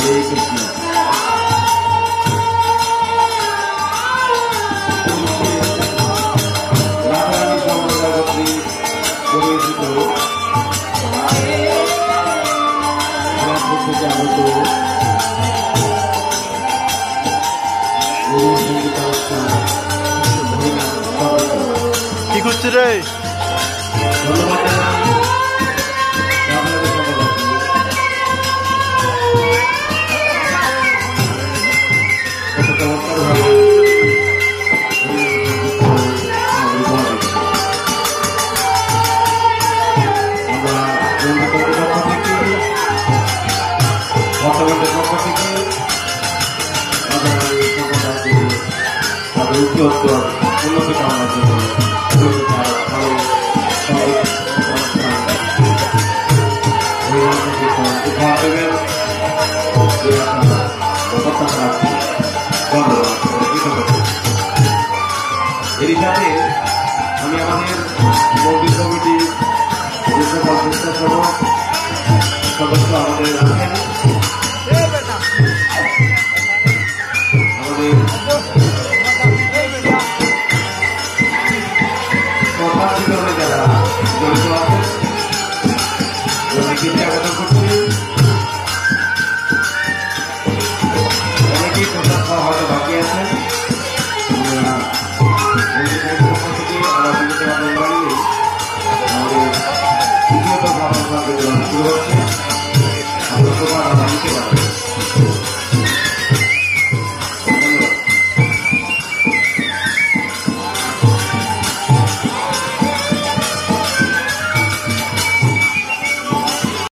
হরে কৃষ্ণ। রাধারানী সম্প্রদায় কর্তৃক পরিবেশিত থেকে আগত কি করছে রে? ধন্যবাদ উত্তর উন্নতি কামনার জন্য এরই সাথে আমি আমাদের মন্দির কমিটির যে সকল স্বেচ্ছাসেবক সদস্য আমাদের আছেন, আমাদের যারা জড়িত আছেন, চিন্তা করছি